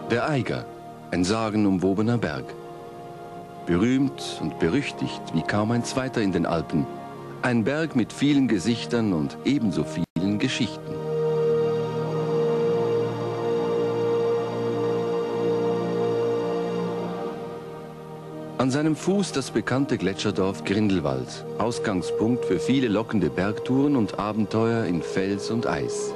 Der Eiger, ein sagenumwobener Berg. Berühmt und berüchtigt wie kaum ein zweiter in den Alpen. Ein Berg mit vielen Gesichtern und ebenso vielen Geschichten. An seinem Fuß das bekannte Gletscherdorf Grindelwald, Ausgangspunkt für viele lockende Bergtouren und Abenteuer in Fels und Eis.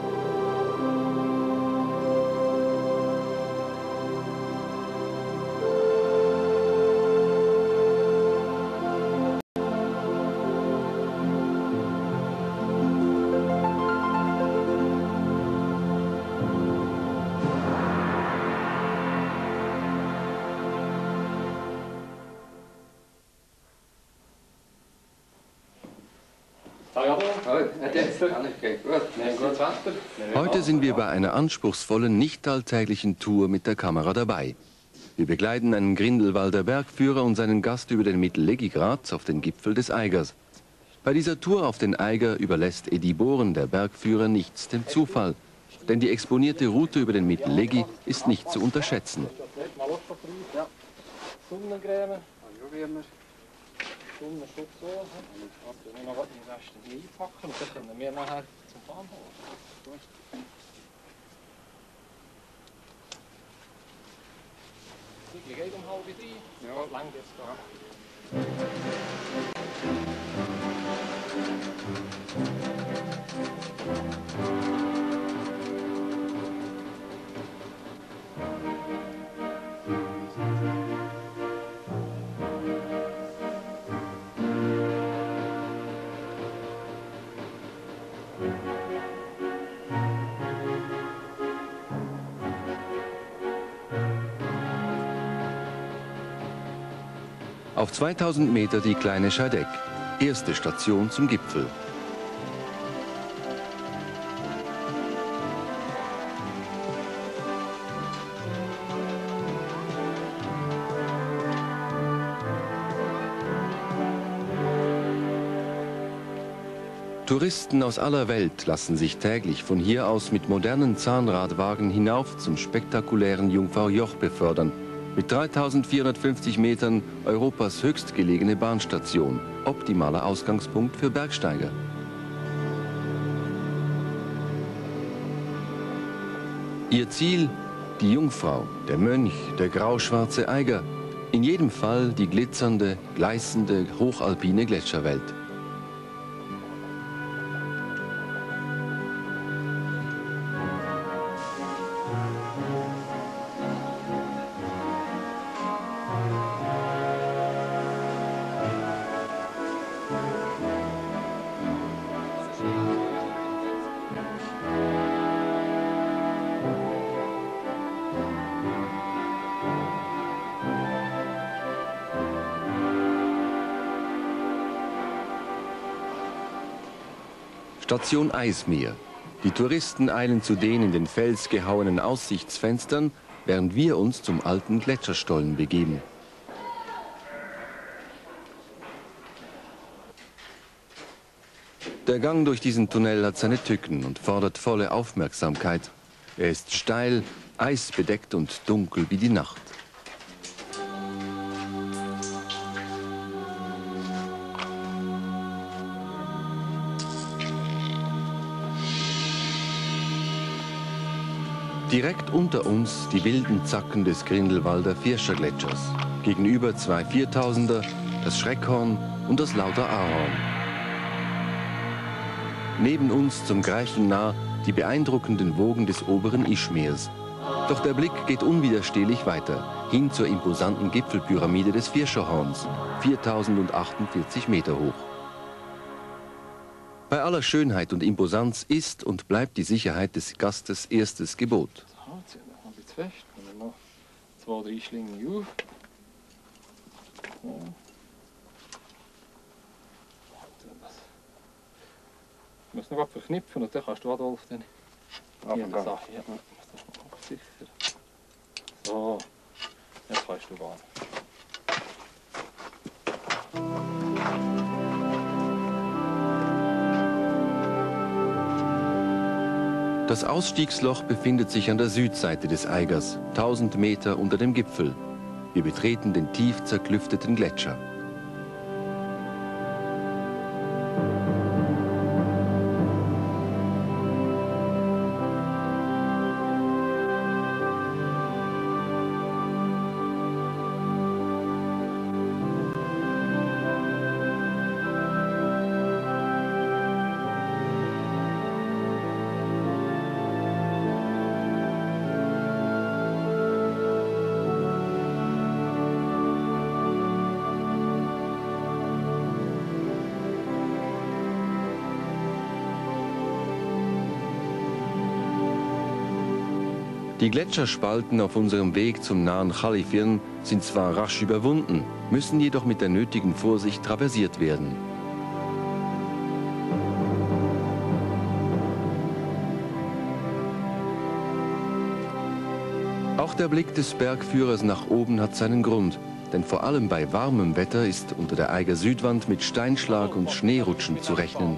Heute sind wir bei einer anspruchsvollen, nicht alltäglichen Tour mit der Kamera dabei. Wir begleiten einen Grindelwalder Bergführer und seinen Gast über den Mittellegigrat auf den Gipfel des Eigers. Bei dieser Tour auf den Eiger überlässt Edi Bohren, der Bergführer, nichts dem Zufall. Denn die exponierte Route über den Mittellegi ist nicht zu unterschätzen. Sonnenschutz so, wenn wir noch den Rest einpacken und dann können wir nachher zum Fahren holen. Die geht um 2:30. Ja, lang jetzt da. Auf 2000 Meter die kleine Scheideck, erste Station zum Gipfel. Touristen aus aller Welt lassen sich täglich von hier aus mit modernen Zahnradwagen hinauf zum spektakulären Jungfrau-Joch befördern. Mit 3450 Metern Europas höchstgelegene Bahnstation, optimaler Ausgangspunkt für Bergsteiger. Ihr Ziel? Die Jungfrau, der Mönch, der grauschwarze Eiger. In jedem Fall die glitzernde, gleißende, hochalpine Gletscherwelt. Station Eismeer. Die Touristen eilen zu den in den Fels gehauenen Aussichtsfenstern, während wir uns zum alten Gletscherstollen begeben. Der Gang durch diesen Tunnel hat seine Tücken und fordert volle Aufmerksamkeit. Er ist steil, eisbedeckt und dunkel wie die Nacht. Direkt unter uns die wilden Zacken des Grindelwalder Vierscher-Gletschers. Gegenüber zwei 4000er, das Schreckhorn und das Lauter Ahorn. Neben uns zum Greifen nah die beeindruckenden Wogen des oberen Ischmeers. Doch der Blick geht unwiderstehlich weiter, hin zur imposanten Gipfelpyramide des Vierscherhorns, 4048 Meter hoch. Bei aller Schönheit und Imposanz ist und bleibt die Sicherheit des Gastes erstes Gebot. So, ziehen wir noch ein bisschen fest, dann noch 2, 3 Schlingen auf. Ja. Ich muss noch verknüpfen und dann kannst du Adolf dann hier die Sache. Ja, sicher. So, jetzt kannst du gehen. Das Ausstiegsloch befindet sich an der Südseite des Eigers, 1000 Meter unter dem Gipfel. Wir betreten den tief zerklüfteten Gletscher. Die Gletscherspalten auf unserem Weg zum nahen Chalifirn sind zwar rasch überwunden, müssen jedoch mit der nötigen Vorsicht traversiert werden. Auch der Blick des Bergführers nach oben hat seinen Grund, denn vor allem bei warmem Wetter ist unter der Eiger Südwand mit Steinschlag und Schneerutschen zu rechnen.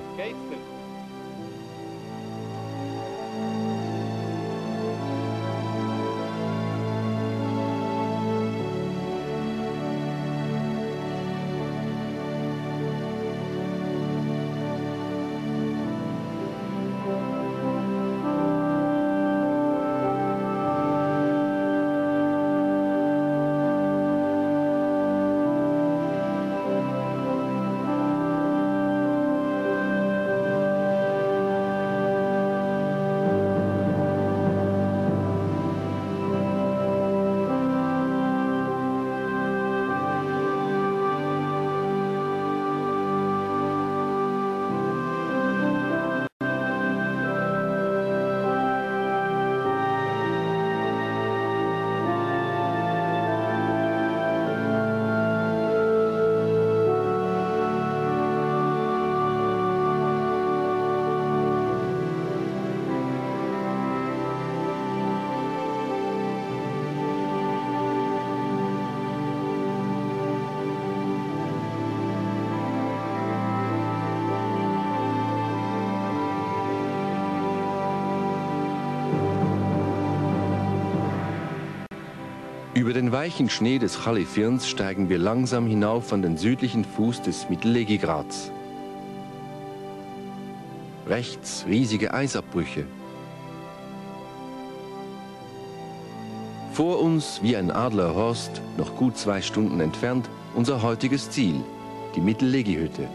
Über den weichen Schnee des Chalifirns steigen wir langsam hinauf an den südlichen Fuß des Mittellegigrats. Rechts riesige Eisabbrüche. Vor uns, wie ein Adlerhorst, noch gut 2 Stunden entfernt, unser heutiges Ziel, die Mittellegihütte.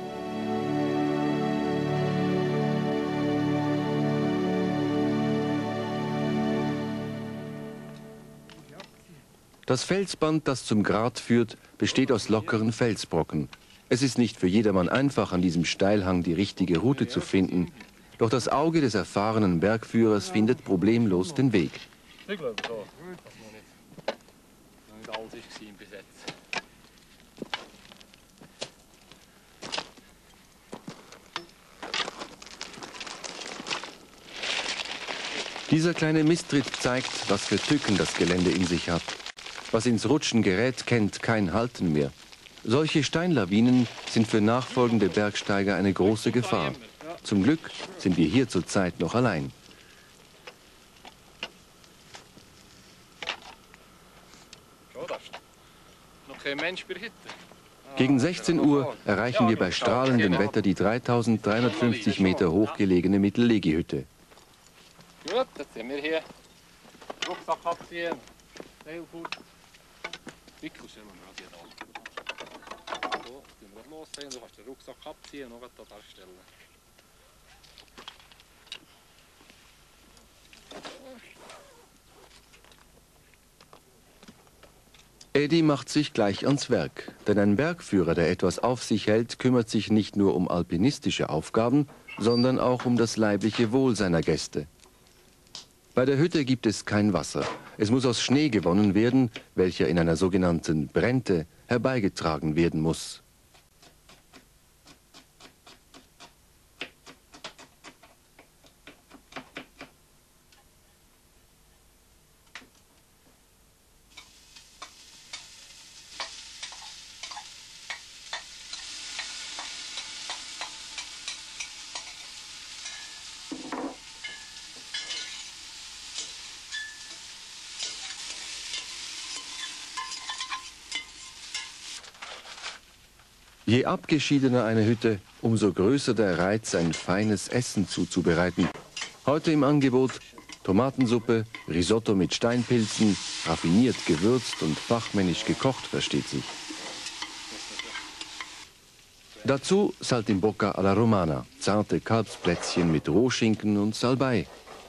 Das Felsband, das zum Grat führt, besteht aus lockeren Felsbrocken. Es ist nicht für jedermann einfach, an diesem Steilhang die richtige Route zu finden. Doch das Auge des erfahrenen Bergführers findet problemlos den Weg. Ich glaube schon, dass noch nicht alles war bis jetzt. Dieser kleine Misstritt zeigt, was für Tücken das Gelände in sich hat. Was ins Rutschen gerät, kennt kein Halten mehr. Solche Steinlawinen sind für nachfolgende Bergsteiger eine große Gefahr. Zum Glück sind wir hier zurzeit noch allein. Gegen 16 Uhr erreichen wir bei strahlendem Wetter die 3350 Meter hochgelegene Mittellegihütte. Gut, jetzt sind wir hier. Rucksack abziehen. Wickel stellen wir mal hier da. So, tun wir lossehen. Du kannst den Rucksack abziehen und noch da stellen. Eddie macht sich gleich ans Werk, denn ein Bergführer, der etwas auf sich hält, kümmert sich nicht nur um alpinistische Aufgaben, sondern auch um das leibliche Wohl seiner Gäste. Bei der Hütte gibt es kein Wasser. Es muss aus Schnee gewonnen werden, welcher in einer sogenannten Brente herbeigetragen werden muss. Je abgeschiedener eine Hütte, umso größer der Reiz, ein feines Essen zuzubereiten. Heute im Angebot Tomatensuppe, Risotto mit Steinpilzen, raffiniert gewürzt und fachmännisch gekocht, versteht sich. Dazu Saltimbocca alla Romana, zarte Kalbsplätzchen mit Rohschinken und Salbei.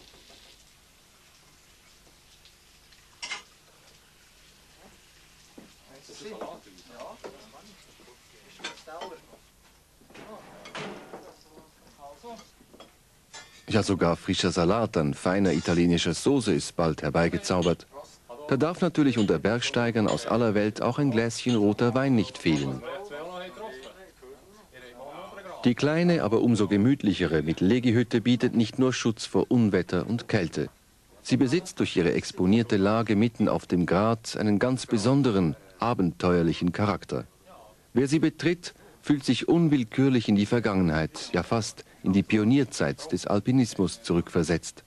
Ja, sogar frischer Salat an feiner italienischer Soße ist bald herbeigezaubert. Da darf natürlich unter Bergsteigern aus aller Welt auch ein Gläschen roter Wein nicht fehlen. Die kleine, aber umso gemütlichere Mittellegihütte bietet nicht nur Schutz vor Unwetter und Kälte. Sie besitzt durch ihre exponierte Lage mitten auf dem Grat einen ganz besonderen, abenteuerlichen Charakter. Wer sie betritt, fühlt sich unwillkürlich in die Vergangenheit, ja fast in die Pionierzeit des Alpinismus zurückversetzt.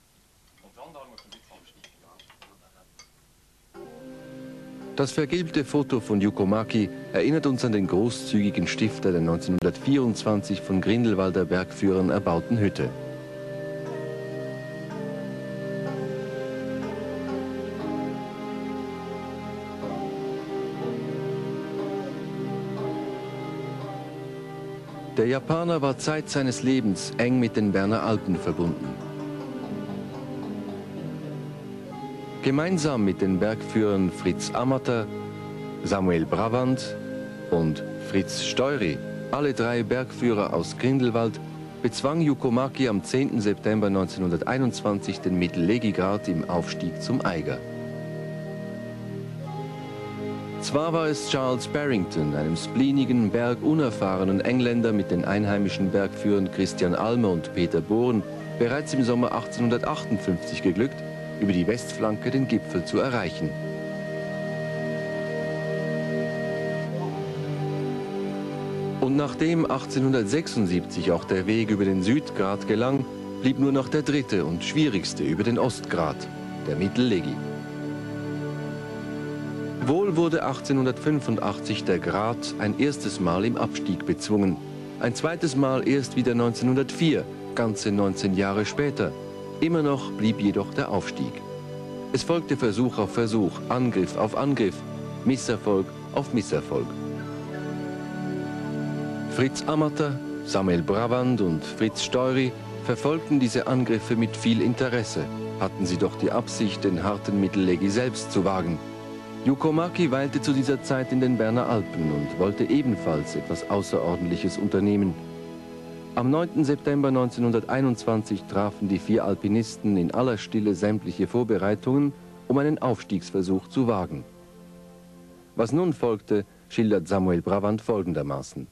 Das vergilbte Foto von Yuko Maki erinnert uns an den großzügigen Stifter der 1924 von Grindelwalder Bergführern erbauten Hütte. Der Japaner war Zeit seines Lebens eng mit den Berner Alpen verbunden. Gemeinsam mit den Bergführern Fritz Amater, Samuel Bravand und Fritz Steury, alle drei Bergführer aus Grindelwald, bezwang Yuko Maki am 10. September 1921 den Mittellegigrat im Aufstieg zum Eiger. Zwar war es Charles Barrington, einem spleenigen, bergunerfahrenen Engländer mit den einheimischen Bergführern Christian Almer und Peter Bohren, bereits im Sommer 1858 geglückt, über die Westflanke den Gipfel zu erreichen. Und nachdem 1876 auch der Weg über den Südgrat gelang, blieb nur noch der dritte und schwierigste über den Ostgrat, der Mittellegi. Wohl wurde 1885 der Grat ein erstes Mal im Abstieg bezwungen, ein zweites Mal erst wieder 1904, ganze 19 Jahre später. Immer noch blieb jedoch der Aufstieg. Es folgte Versuch auf Versuch, Angriff auf Angriff, Misserfolg auf Misserfolg. Fritz Amater, Samuel Bravand und Fritz Steury verfolgten diese Angriffe mit viel Interesse, hatten sie doch die Absicht, den harten Mittellegi selbst zu wagen. Yuko Maki weilte zu dieser Zeit in den Berner Alpen und wollte ebenfalls etwas Außerordentliches unternehmen. Am 9. September 1921 trafen die 4 Alpinisten in aller Stille sämtliche Vorbereitungen, um einen Aufstiegsversuch zu wagen. Was nun folgte, schildert Samuel Bravand folgendermaßen.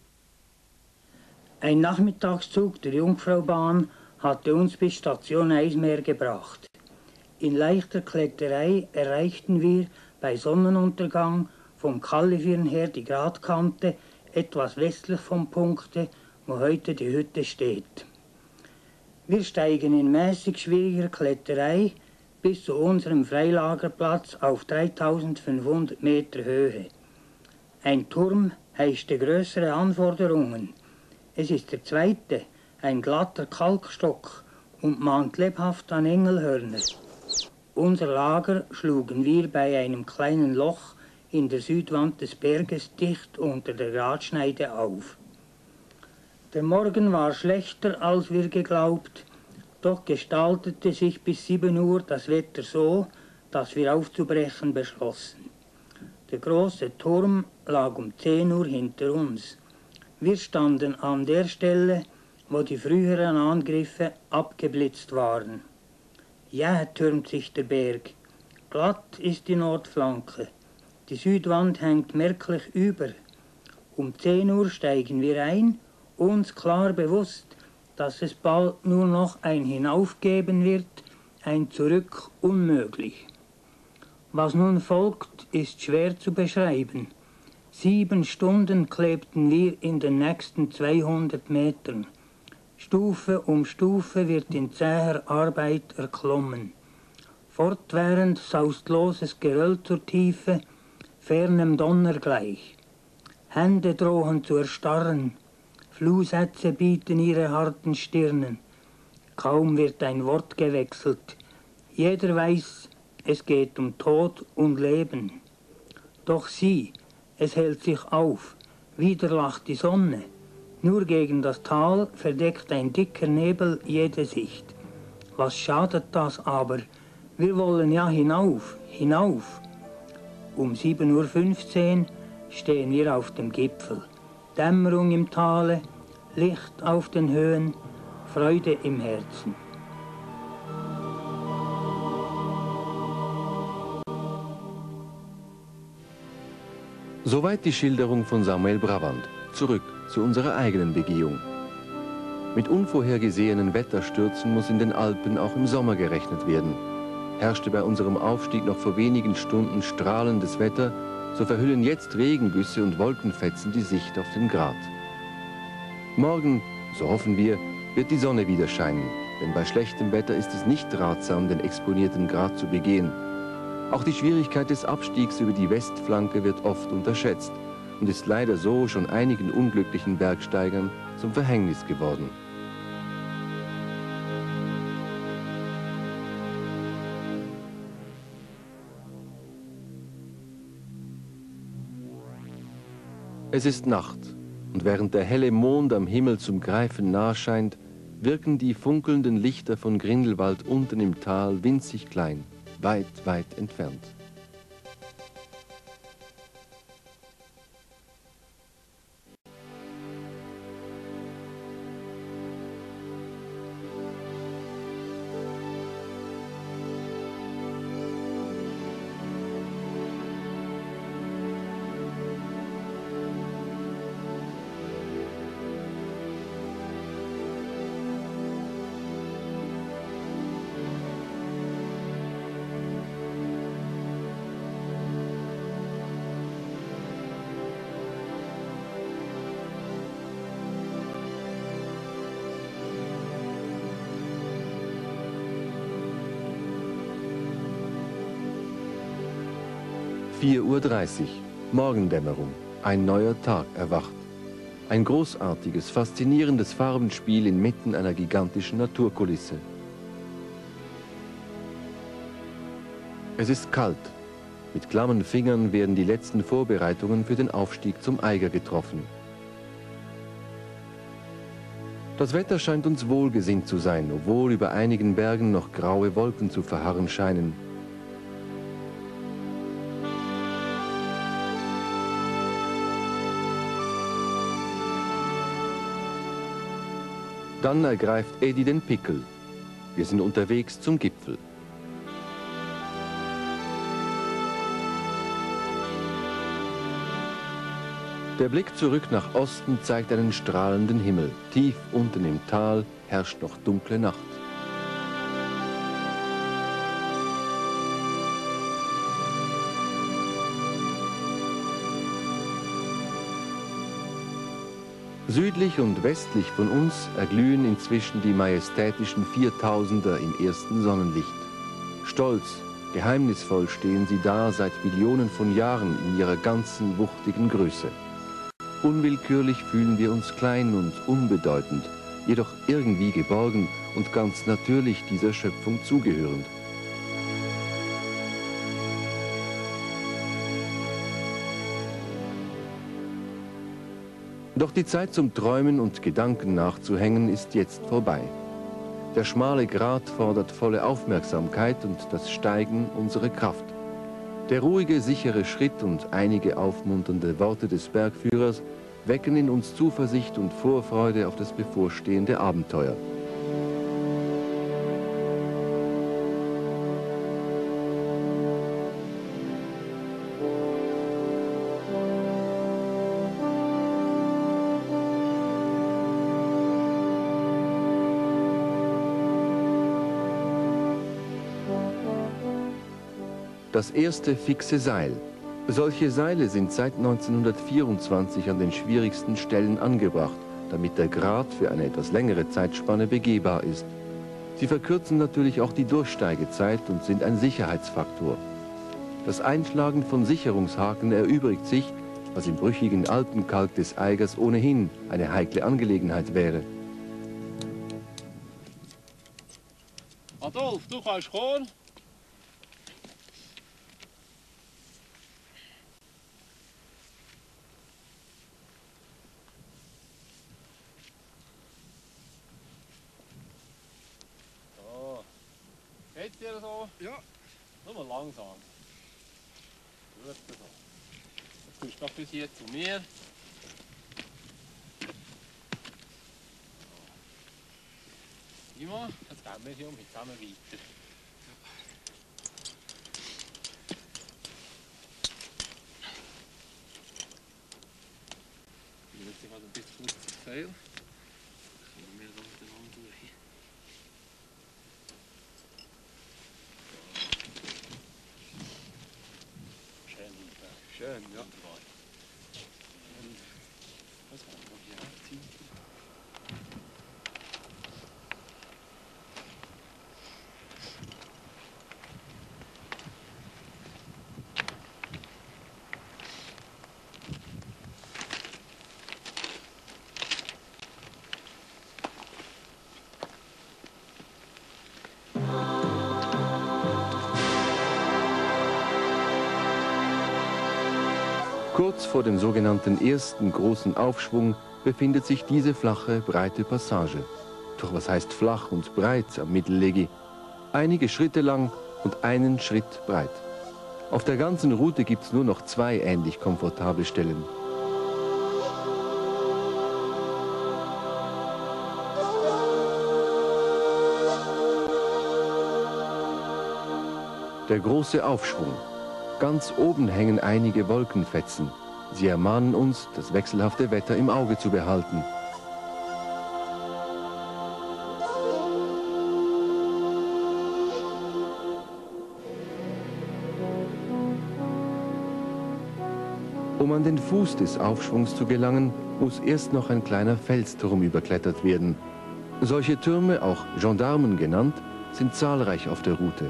Ein Nachmittagszug der Jungfraubahn hatte uns bis Station Eismeer gebracht. In leichter Kletterei erreichten wir bei Sonnenuntergang vom Kallifirn her die Gratkante, etwas westlich vom Punkte, wo heute die Hütte steht. Wir steigen in mäßig schwieriger Kletterei bis zu unserem Freilagerplatz auf 3500 Meter Höhe. Ein Turm heischte größere Anforderungen. Es ist der zweite, ein glatter Kalkstock und mahnt lebhaft an Engelhörner. Unser Lager schlugen wir bei einem kleinen Loch in der Südwand des Berges dicht unter der Gratschneide auf. Der Morgen war schlechter, als wir geglaubt, doch gestaltete sich bis 7 Uhr das Wetter so, dass wir aufzubrechen beschlossen. Der große Turm lag um 10 Uhr hinter uns. Wir standen an der Stelle, wo die früheren Angriffe abgeblitzt waren. Jäh türmt sich der Berg. Glatt ist die Nordflanke. Die Südwand hängt merklich über. Um 10 Uhr steigen wir ein, uns klar bewusst, dass es bald nur noch ein Hinauf geben wird, ein Zurück unmöglich. Was nun folgt, ist schwer zu beschreiben. 7 Stunden klebten wir in den nächsten 200 Metern. Stufe um Stufe wird in zäher Arbeit erklommen. Fortwährend saust loses Geröll zur Tiefe, fernem Donner gleich. Hände drohen zu erstarren, Fluchsätze bieten ihre harten Stirnen. Kaum wird ein Wort gewechselt. Jeder weiß, es geht um Tod und Leben. Doch sieh, es hält sich auf, wieder lacht die Sonne. Nur gegen das Tal verdeckt ein dicker Nebel jede Sicht. Was schadet das aber? Wir wollen ja hinauf, hinauf. Um 7:15 Uhr stehen wir auf dem Gipfel. Dämmerung im Tale, Licht auf den Höhen, Freude im Herzen. Soweit die Schilderung von Samuel Brabant. Zurück zu unserer eigenen Begehung. Mit unvorhergesehenen Wetterstürzen muss in den Alpen auch im Sommer gerechnet werden. Herrschte bei unserem Aufstieg noch vor wenigen Stunden strahlendes Wetter, so verhüllen jetzt Regengüsse und Wolkenfetzen die Sicht auf den Grat. Morgen, so hoffen wir, wird die Sonne wieder scheinen, denn bei schlechtem Wetter ist es nicht ratsam, den exponierten Grat zu begehen. Auch die Schwierigkeit des Abstiegs über die Westflanke wird oft unterschätzt und ist leider so schon einigen unglücklichen Bergsteigern zum Verhängnis geworden. Es ist Nacht und während der helle Mond am Himmel zum Greifen nahe scheint, wirken die funkelnden Lichter von Grindelwald unten im Tal winzig klein, weit, weit entfernt. (4:30 Uhr), Morgendämmerung, ein neuer Tag erwacht. Ein großartiges, faszinierendes Farbenspiel inmitten einer gigantischen Naturkulisse. Es ist kalt. Mit klammen Fingern werden die letzten Vorbereitungen für den Aufstieg zum Eiger getroffen. Das Wetter scheint uns wohlgesinnt zu sein, obwohl über einigen Bergen noch graue Wolken zu verharren scheinen. Dann ergreift Edi den Pickel. Wir sind unterwegs zum Gipfel. Der Blick zurück nach Osten zeigt einen strahlenden Himmel. Tief unten im Tal herrscht noch dunkle Nacht. Südlich und westlich von uns erglühen inzwischen die majestätischen 4000er im ersten Sonnenlicht. Stolz, geheimnisvoll stehen sie da seit Millionen von Jahren in ihrer ganzen wuchtigen Größe. Unwillkürlich fühlen wir uns klein und unbedeutend, jedoch irgendwie geborgen und ganz natürlich dieser Schöpfung zugehörend. Doch die Zeit zum Träumen und Gedanken nachzuhängen ist jetzt vorbei. Der schmale Grat fordert volle Aufmerksamkeit und das Steigen unsere Kraft. Der ruhige, sichere Schritt und einige aufmunternde Worte des Bergführers wecken in uns Zuversicht und Vorfreude auf das bevorstehende Abenteuer. Das erste fixe Seil. Solche Seile sind seit 1924 an den schwierigsten Stellen angebracht, damit der Grat für eine etwas längere Zeitspanne begehbar ist. Sie verkürzen natürlich auch die Durchsteigezeit und sind ein Sicherheitsfaktor. Das Einschlagen von Sicherungshaken erübrigt sich, was im brüchigen Alpenkalk des Eigers ohnehin eine heikle Angelegenheit wäre. Adolf, du kannst kommen. So. Geht's dir so? Ja. Nur mal langsam. Gut so. Jetzt kommst du noch bis hier zu mir. Immer, jetzt gehen wir hier zusammen weiter. Ich habe ein bisschen kurz zu viel. Kommen wir da miteinander durch. Schön, ja. Und was haben wir hier abziehen? Kurz vor dem sogenannten ersten großen Aufschwung befindet sich diese flache, breite Passage. Doch was heißt flach und breit am Mittellegi? Einige Schritte lang und einen Schritt breit. Auf der ganzen Route gibt es nur noch 2 ähnlich komfortable Stellen. Der große Aufschwung. Ganz oben hängen einige Wolkenfetzen. Sie ermahnen uns, das wechselhafte Wetter im Auge zu behalten. Um an den Fuß des Aufschwungs zu gelangen, muss erst noch ein kleiner Felsturm überklettert werden. Solche Türme, auch Gendarmen genannt, sind zahlreich auf der Route.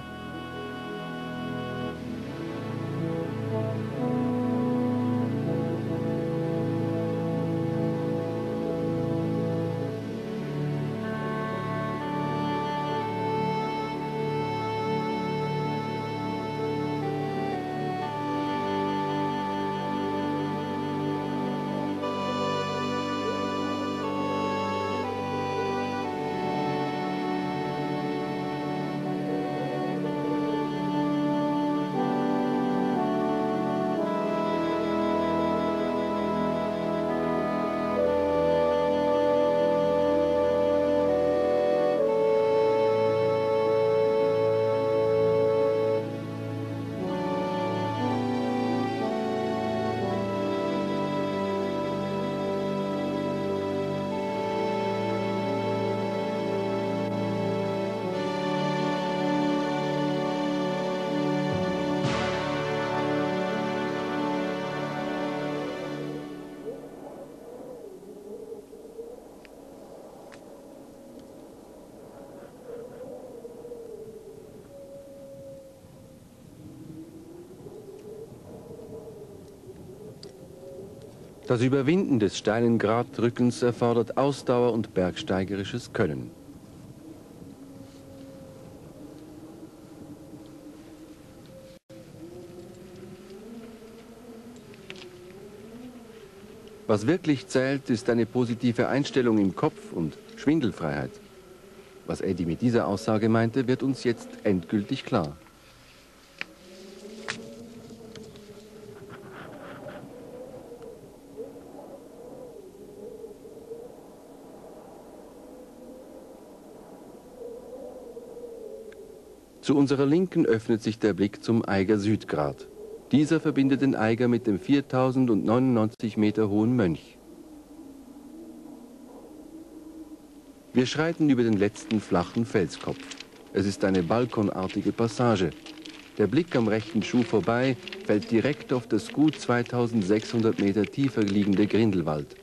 Das Überwinden des steilen Gratdrückens erfordert Ausdauer und bergsteigerisches Können. Was wirklich zählt, ist eine positive Einstellung im Kopf und Schwindelfreiheit. Was Eddie mit dieser Aussage meinte, wird uns jetzt endgültig klar. Zu unserer Linken öffnet sich der Blick zum Eiger Südgrat. Dieser verbindet den Eiger mit dem 4099 Meter hohen Mönch. Wir schreiten über den letzten flachen Felskopf. Es ist eine balkonartige Passage. Der Blick am rechten Schuh vorbei fällt direkt auf das gut 2600 Meter tiefer liegende Grindelwald.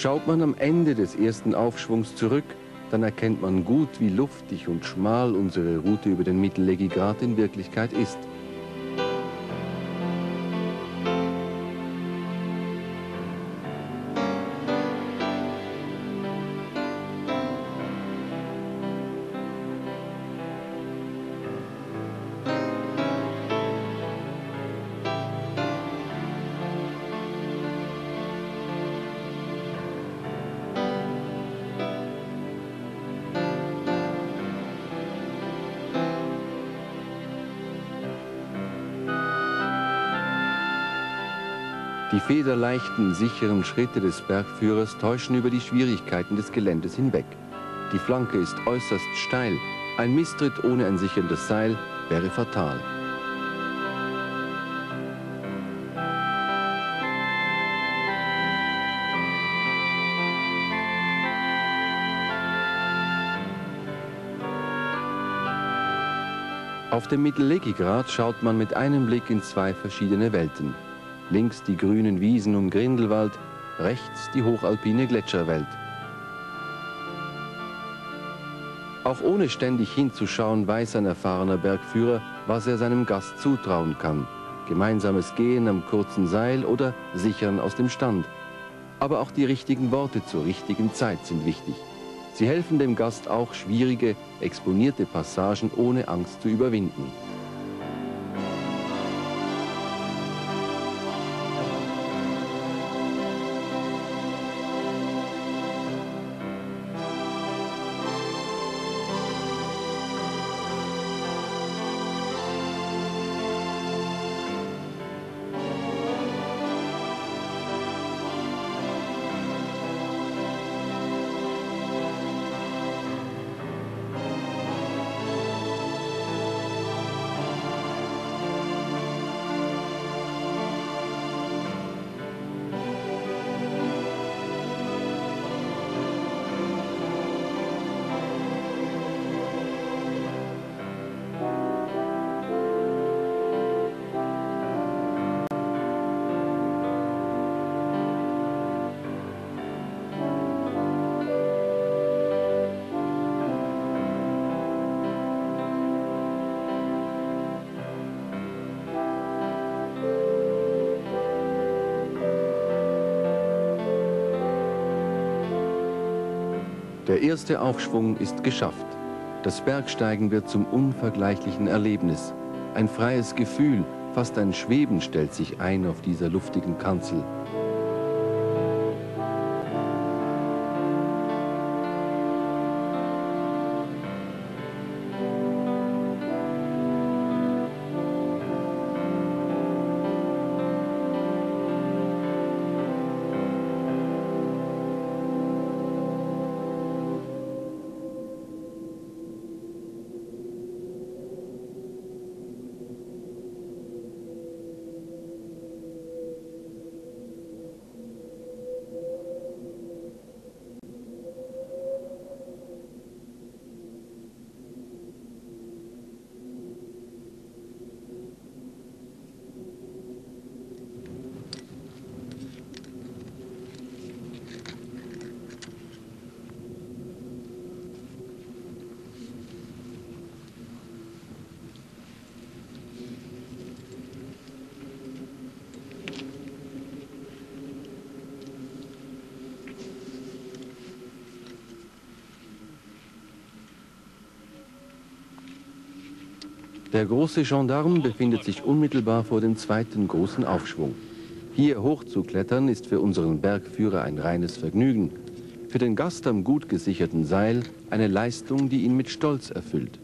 Schaut man am Ende des ersten Aufschwungs zurück, dann erkennt man gut, wie luftig und schmal unsere Route über den Mittellegigrat in Wirklichkeit ist. Die federleichten, sicheren Schritte des Bergführers täuschen über die Schwierigkeiten des Geländes hinweg. Die Flanke ist äußerst steil. Ein Misstritt ohne ein sicherndes Seil wäre fatal. Auf dem Mittellegigrat schaut man mit einem Blick in zwei verschiedene Welten. Links die grünen Wiesen um Grindelwald, rechts die hochalpine Gletscherwelt. Auch ohne ständig hinzuschauen, weiß ein erfahrener Bergführer, was er seinem Gast zutrauen kann. Gemeinsames Gehen am kurzen Seil oder Sichern aus dem Stand. Aber auch die richtigen Worte zur richtigen Zeit sind wichtig. Sie helfen dem Gast auch, schwierige, exponierte Passagen ohne Angst zu überwinden. Der erste Aufschwung ist geschafft. Das Bergsteigen wird zum unvergleichlichen Erlebnis. Ein freies Gefühl, fast ein Schweben stellt sich ein auf dieser luftigen Kanzel. Der große Gendarme befindet sich unmittelbar vor dem zweiten großen Aufschwung. Hier hochzuklettern ist für unseren Bergführer ein reines Vergnügen. Für den Gast am gut gesicherten Seil eine Leistung, die ihn mit Stolz erfüllt.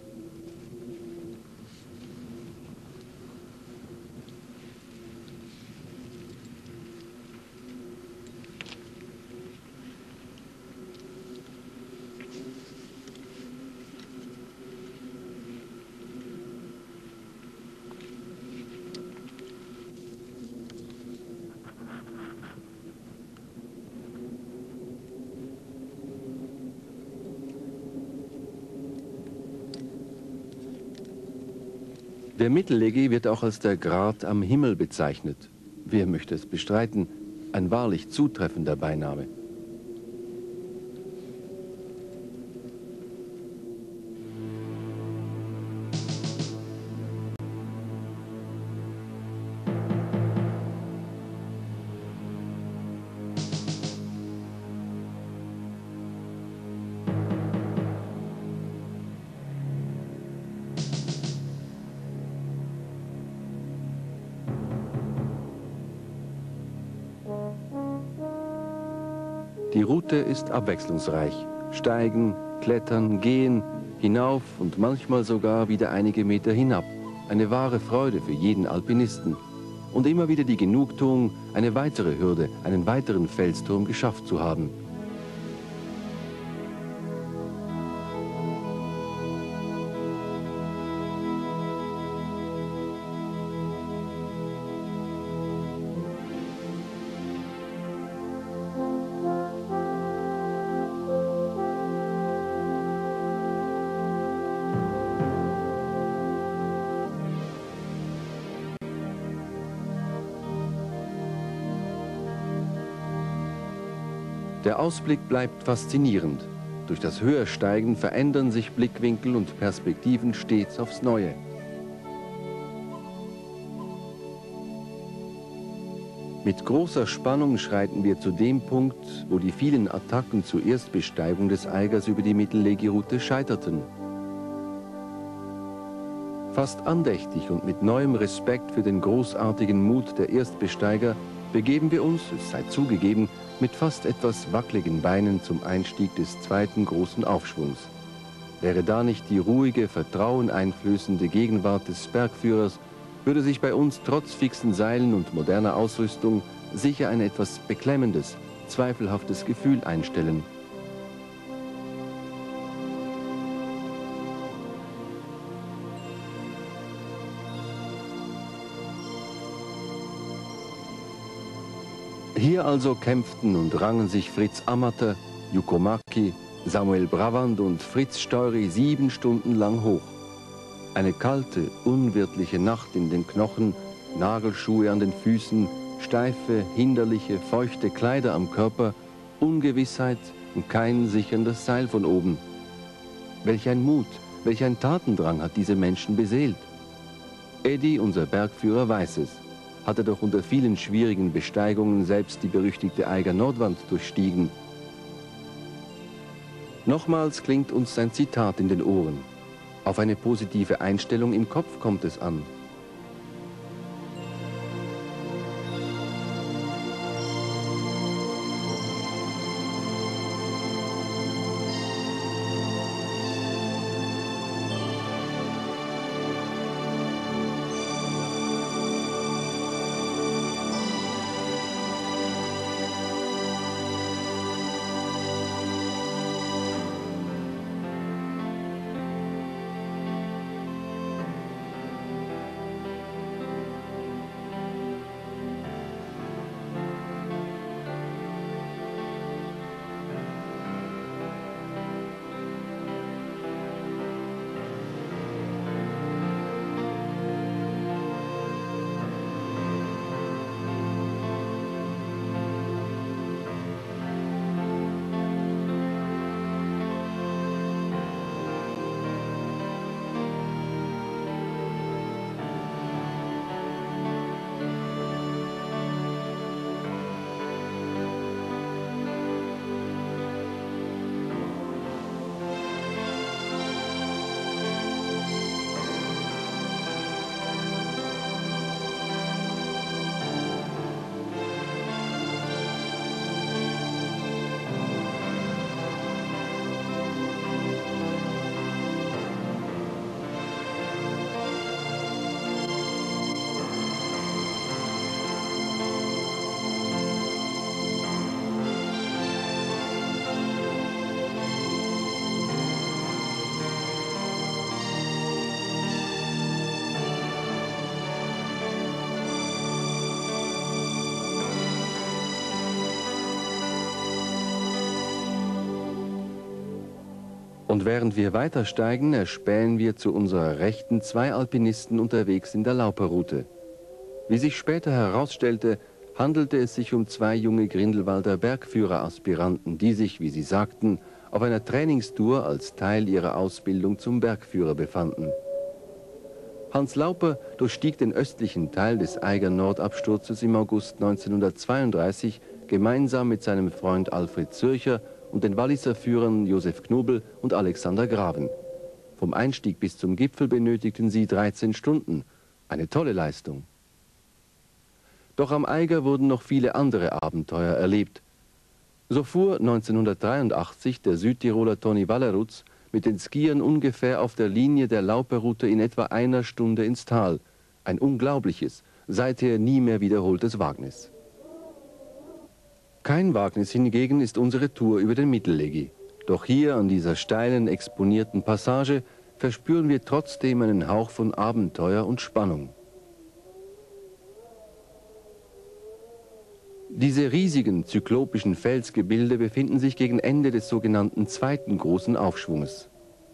Der Mittellegi wird auch als der Grat am Himmel bezeichnet. Wer möchte es bestreiten? Ein wahrlich zutreffender Beiname. Die Route ist abwechslungsreich. Steigen, klettern, gehen, hinauf und manchmal sogar wieder einige Meter hinab. Eine wahre Freude für jeden Alpinisten. Und immer wieder die Genugtuung, eine weitere Hürde, einen weiteren Felsturm geschafft zu haben. Der Ausblick bleibt faszinierend. Durch das Höhersteigen verändern sich Blickwinkel und Perspektiven stets aufs Neue. Mit großer Spannung schreiten wir zu dem Punkt, wo die vielen Attacken zur Erstbesteigung des Eigers über die Mittellegiroute scheiterten. Fast andächtig und mit neuem Respekt für den großartigen Mut der Erstbesteiger begeben wir uns, es sei zugegeben, mit fast etwas wackeligen Beinen zum Einstieg des zweiten großen Aufschwungs. Wäre da nicht die ruhige, vertraueneinflößende Gegenwart des Bergführers, würde sich bei uns trotz fixen Seilen und moderner Ausrüstung sicher ein etwas beklemmendes, zweifelhaftes Gefühl einstellen. Hier also kämpften und rangen sich Fritz Amater, Juko Maki, Samuel Bravand und Fritz Steury 7 Stunden lang hoch. Eine kalte, unwirtliche Nacht in den Knochen, Nagelschuhe an den Füßen, steife, hinderliche, feuchte Kleider am Körper, Ungewissheit und kein sicherndes Seil von oben. Welch ein Mut, welch ein Tatendrang hat diese Menschen beseelt. Eddie, unser Bergführer, weiß es. Hatte doch unter vielen schwierigen Besteigungen selbst die berüchtigte Eiger Nordwand durchstiegen. Nochmals klingt uns sein Zitat in den Ohren. Auf eine positive Einstellung im Kopf kommt es an. Und während wir weitersteigen, erspähen wir zu unserer Rechten 2 Alpinisten unterwegs in der Lauperroute. Wie sich später herausstellte, handelte es sich um 2 junge Grindelwalder Bergführeraspiranten, die sich, wie sie sagten, auf einer Trainingstour als Teil ihrer Ausbildung zum Bergführer befanden. Hans Lauper durchstieg den östlichen Teil des Eiger Nordabsturzes im August 1932 gemeinsam mit seinem Freund Alfred Zürcher und den Walliser Führern Josef Knobel und Alexander Graven. Vom Einstieg bis zum Gipfel benötigten sie 13 Stunden. Eine tolle Leistung. Doch am Eiger wurden noch viele andere Abenteuer erlebt. So fuhr 1983 der Südtiroler Toni Wallerutz mit den Skiern ungefähr auf der Linie der Lauperroute in etwa einer Stunde ins Tal. Ein unglaubliches, seither nie mehr wiederholtes Wagnis. Kein Wagnis hingegen ist unsere Tour über den Mittellegi. Doch hier an dieser steilen, exponierten Passage verspüren wir trotzdem einen Hauch von Abenteuer und Spannung. Diese riesigen zyklopischen Felsgebilde befinden sich gegen Ende des sogenannten zweiten großen Aufschwunges.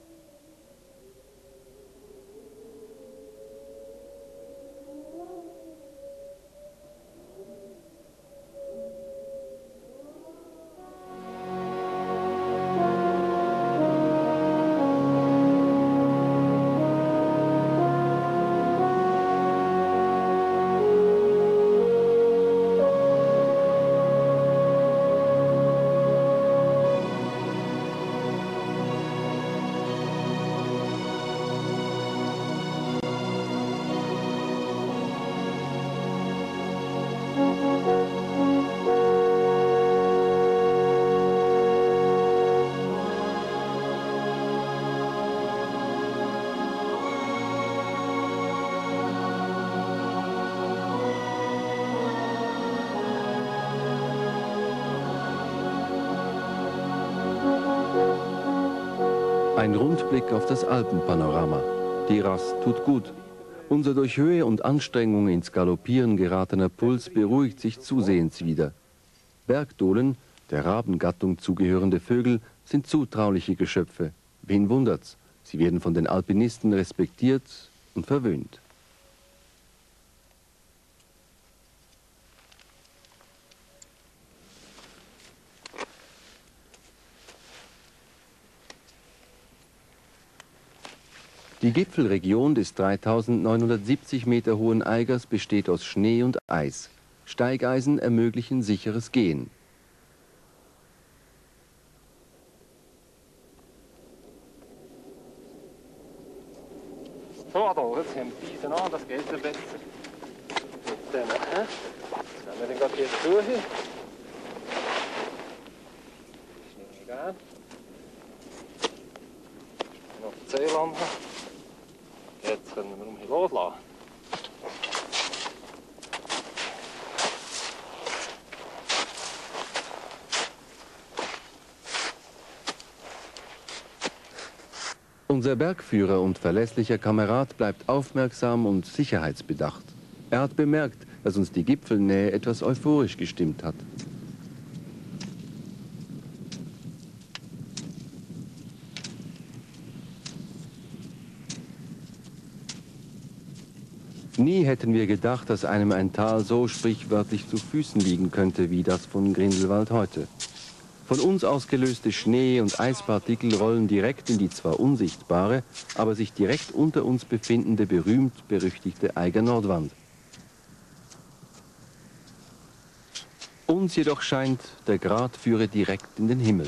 Ein Rundblick auf das Alpenpanorama. Die Rast tut gut. Unser durch Höhe und Anstrengung ins Galoppieren geratener Puls beruhigt sich zusehends wieder. Bergdohlen, der Rabengattung zugehörende Vögel, sind zutrauliche Geschöpfe. Wen wundert's? Sie werden von den Alpinisten respektiert und verwöhnt. Die Gipfelregion des 3970 Meter hohen Eigers besteht aus Schnee und Eis. Steigeisen ermöglichen sicheres Gehen. So, Adolf, jetzt haben wir diesen an, das geht ja besser. Mit denen, Jetzt nehmen wir den gerade hier zu. Schnee gern. Noch die Zeeland. Jetzt können wir hier loslassen. Unser Bergführer und verlässlicher Kamerad bleibt aufmerksam und sicherheitsbedacht. Er hat bemerkt, dass uns die Gipfelnähe etwas euphorisch gestimmt hat. Nie hätten wir gedacht, dass einem ein Tal so sprichwörtlich zu Füßen liegen könnte wie das von Grindelwald heute. Von uns ausgelöste Schnee- und Eispartikel rollen direkt in die zwar unsichtbare, aber sich direkt unter uns befindende berühmt-berüchtigte Eiger Nordwand. Uns jedoch scheint, der Grat führe direkt in den Himmel.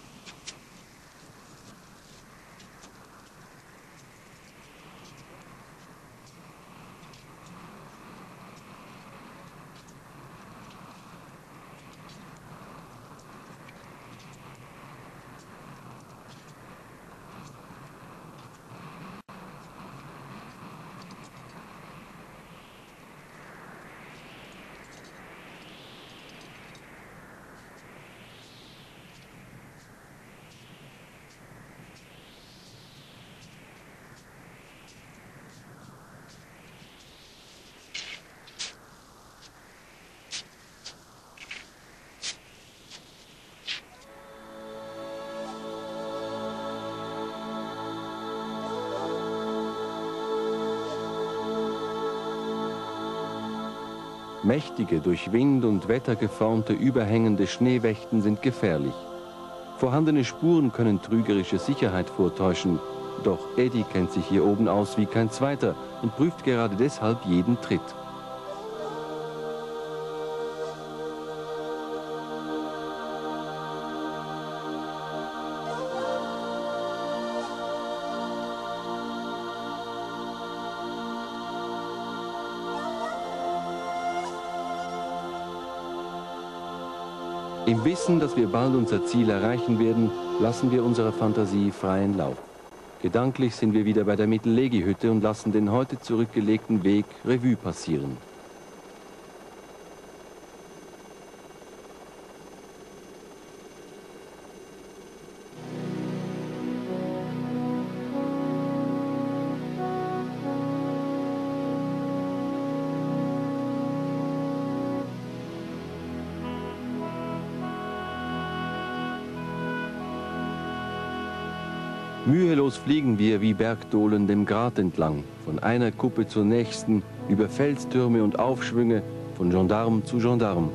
Mächtige, durch Wind und Wetter geformte, überhängende Schneewächten sind gefährlich. Vorhandene Spuren können trügerische Sicherheit vortäuschen. Doch Eddie kennt sich hier oben aus wie kein zweiter und prüft gerade deshalb jeden Tritt. Im Wissen, dass wir bald unser Ziel erreichen werden, lassen wir unserer Fantasie freien Lauf. Gedanklich sind wir wieder bei der Mittellegi-Hütte und lassen den heute zurückgelegten Weg Revue passieren. Mühelos fliegen wir wie Bergdohlen dem Grat entlang, von einer Kuppe zur nächsten, über Felstürme und Aufschwünge, von Gendarm zu Gendarm.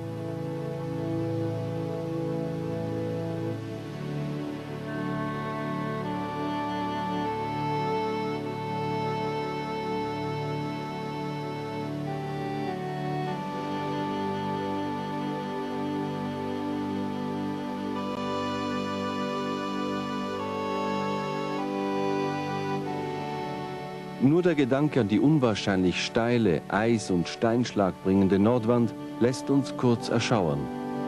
Nur der Gedanke an die unwahrscheinlich steile, Eis- und Steinschlag bringende Nordwand lässt uns kurz erschauern.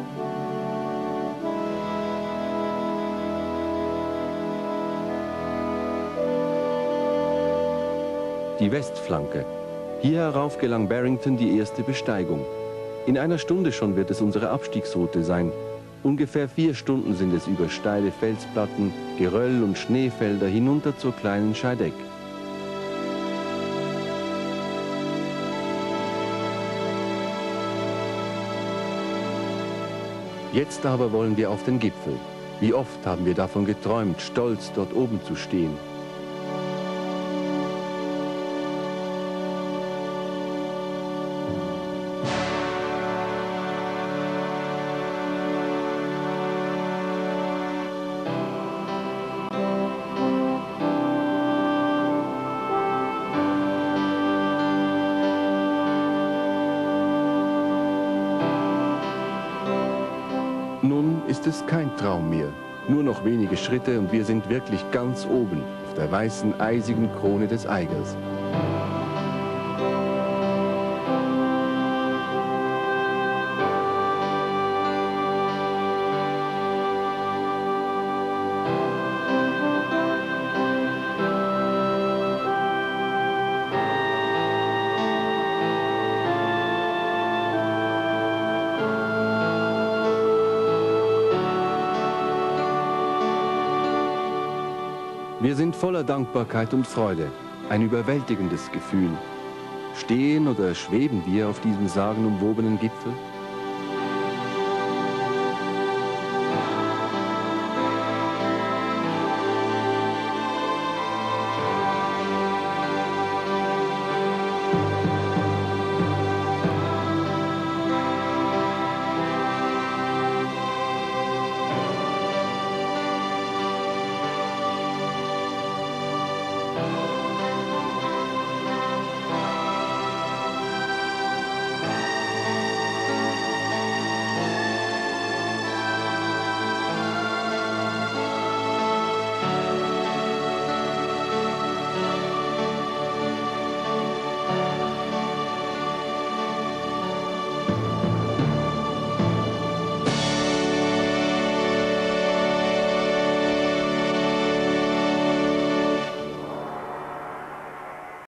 Die Westflanke. Hier herauf gelang Barrington die erste Besteigung. In einer Stunde schon wird es unsere Abstiegsroute sein. Ungefähr 4 Stunden sind es über steile Felsplatten, Geröll und Schneefelder hinunter zur kleinen Scheideck. Jetzt aber wollen wir auf den Gipfel. Wie oft haben wir davon geträumt, stolz dort oben zu stehen. Nun ist es kein Traum mehr. Nur noch wenige Schritte und wir sind wirklich ganz oben, auf der weißen, eisigen Krone des Eigers. Wir sind voller Dankbarkeit und Freude, ein überwältigendes Gefühl. Stehen oder schweben wir auf diesem sagenumwobenen Gipfel?